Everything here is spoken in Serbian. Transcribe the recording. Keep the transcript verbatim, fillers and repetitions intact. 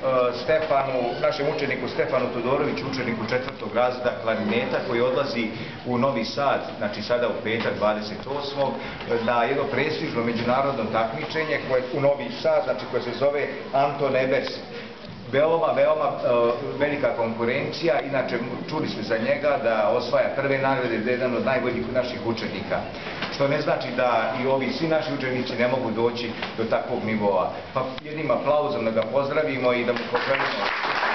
Stefanu, našem učeniku Stefanu Todoroviću, učeniku četvrtog razreda klarineta, koji odlazi u Novi Sad, znači sada u petak dvadeset osmog na jedno prestižno međunarodno takmičenje koje u Novi Sad, znači koje se zove Anton Ebers. Veoma, veoma uh, velika konkurencija, inače čuli smo za njega da osvaja prve nagrade, da je jedan od najboljih naših učenika. Što ne znači da i ovi svi naši učenici ne mogu doći do takvog nivoa. Pa jednim aplauzom da ga pozdravimo i da mu poželimo.